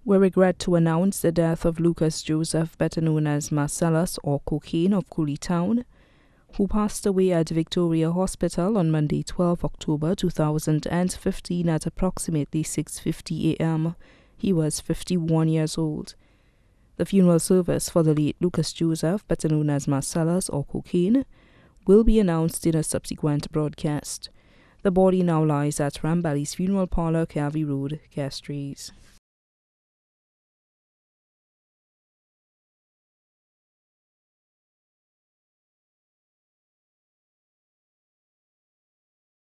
We regret to announce the death of Lucas Joseph, better known as Marcellus or Cocaine of Cooley Town, who passed away at Victoria Hospital on Monday, 12 October 2015 at approximately 6:50 a.m. He was 51 years old. The funeral service for the late Lucas Joseph, better known as Marcellus or Cocaine, will be announced in a subsequent broadcast. The body now lies at Rambelli's Funeral Parlour, Carvey Road, Castries.